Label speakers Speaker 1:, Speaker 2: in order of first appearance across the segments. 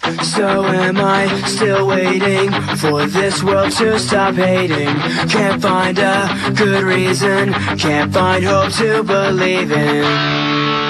Speaker 1: So am I still waiting for this world to stop hating? Can't find a good reason, can't find hope to believe in.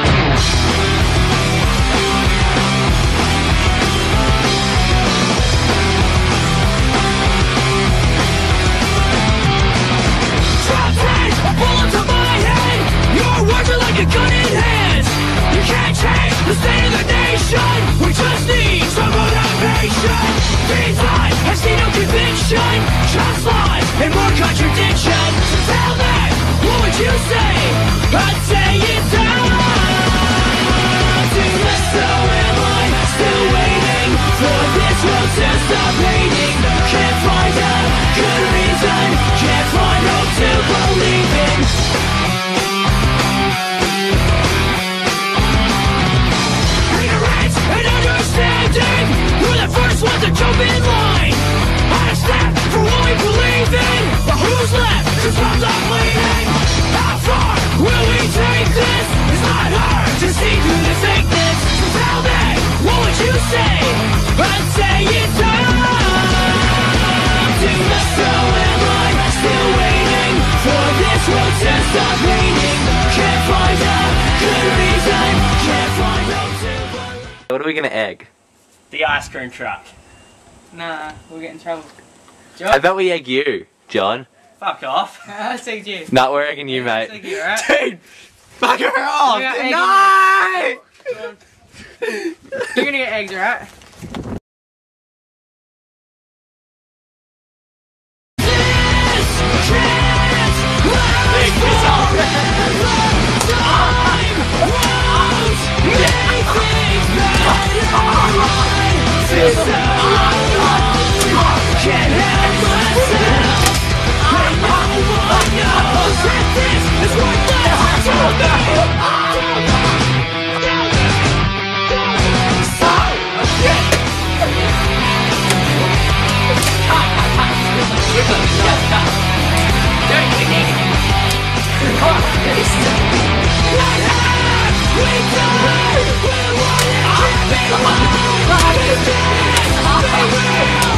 Speaker 2: Like a gun in hands, you can't change the state of the nation. We just need some motivation. These lies, I see no conviction, just lies and more contradiction. So tell me, what would you say? I'd say it's time to let. So am I still waiting for this world to stop hating? Can't find a good reason, can't find hope to believe in. We're the first ones to jump in line, out of step for what we believe in. But who's left to stop the bleeding? How far will we take this? It's not hard to see through the fakeness. So tell me, what would you say? I'd say it's time to let. So am I still waiting for this world to stop hating? Can't find a good reason, can't find hope to believe.
Speaker 3: What are we gonna egg?
Speaker 4: The ice cream truck.
Speaker 5: Nah, we'll get in trouble. John?
Speaker 3: I bet we egg you, John.
Speaker 4: Fuck off.
Speaker 5: I said you.
Speaker 3: Nah, we're egging you, mate.
Speaker 5: I you, right?
Speaker 3: Dude! Fuck her off!
Speaker 5: No!
Speaker 3: No!
Speaker 5: You're gonna get eggs, right?
Speaker 2: Can't help myself. And no one knows that this is worthless to what have we done? We wanna keep it alive. Is this the real